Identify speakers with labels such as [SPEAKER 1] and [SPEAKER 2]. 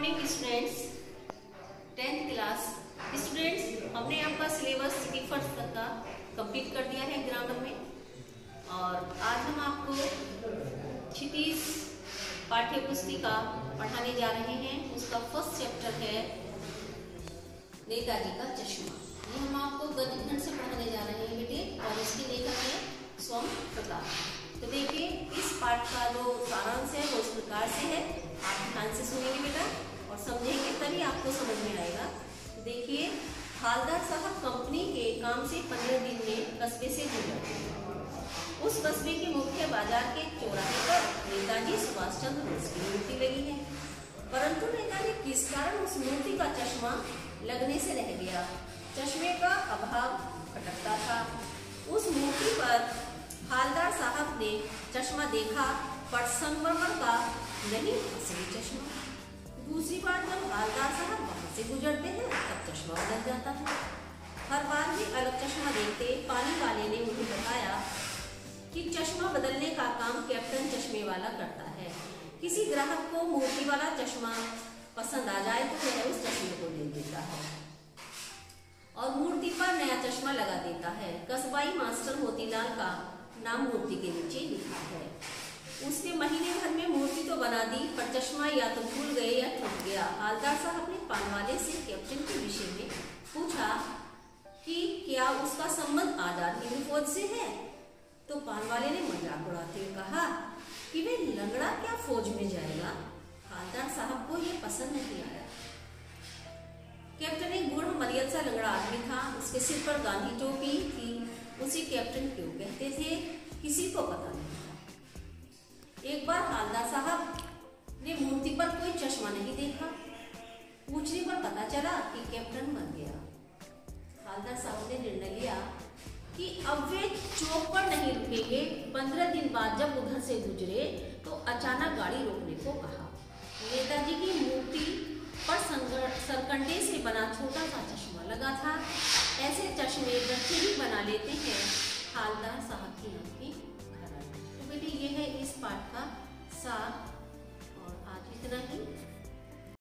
[SPEAKER 1] Morning students, 10th class students. हमने आपका syllabus city first तक का कंप्लीट कर दिया है ग्रामर में, और आज हम आपको क्षितिज पाठ्य पुस्तिका पढ़ाने जा रहे हैं। उसका फर्स्ट चैप्टर है नेताजी का चश्मा। ये हम आपको गद्यखंड से पढ़ाने जा रहे हैं बेटे, और इसके लेखक है सोम प्रकाश। तो देखिए, इस पाठ का जो सारांश है वो इस प्रकार से है। आप ध्यान से सुनेंगे बेटा और समझेंगे, तभी आपको समझ में आएगा। तो देखिए, हालदार साहब कंपनी के काम से 15 दिन में कस्बे से गुजरते हैं। उस कस्बे के मुख्य बाजार के चौराहे पर नेताजी सुभाष चंद्र बोस की मूर्ति लगी है, परंतु नेताजी किस कारण उस मूर्ति का चश्मा लगने से रह गया। चश्मे का अभाव खटकता था। उस मूर्ति पर हालदार साहब ने चश्मा देखा, पर संगमरमर का नहीं, असली चश्मा। दूसरी बार जब हालदार साहब वहां से गुजरते हैं तब चश्मा बदल जाता है। हर बार भी अलग चश्मा देखते पानी वाले ने उन्हें बताया कि चश्मा बदलने का काम कैप्टन चश्मे वाला करता है। किसी ग्राहक को मूर्ति वाला चश्मा पसंद आ जाए तो वह उस चश्मे को ले लेता है और मूर्ति पर नया चश्मा लगा देता है। कस्बाई मास्टर मोतीलाल का नाम मूर्ति के नीचे लिखा है। उसने महीने भर में मूर्ति तो बना दी, पर चश्मा या तो भूल गए या टूट गया। हालदार साहब ने पानवाले से कैप्टन के विषय में पूछा कि क्या उसका संबंध आजाद हिंद फौज से है। तो पानवाले ने मजाक उड़ाते हुए कहा कि वे लंगड़ा क्या फौज में जाएगा। हालदार साहब को यह पसंद नहीं आया। कैप्टन एक बूढ़ा मलियत सा लंगड़ा आदमी था। उसके सिर पर गांधी टोपी थी। उसे कैप्टन क्यों कहते थे, किसी को पता नहीं था। एक बार हालदार साहब ने मूर्ति पर कोई चश्मा नहीं देखा। पूछने पर पता चला कि कैप्टन मर गया। हालदार साहब ने निर्णय लिया कि अब वे चौक पर नहीं रुकेंगे। 15 दिन बाद जब उधर से गुजरे तो अचानक गाड़ी रोकने को कहा। नेताजी की मूर्ति पर सरकंडे से बना छोटा सा चश्मा लगा था। ऐसे चश्मे बच्चे भी बना लेते हैं।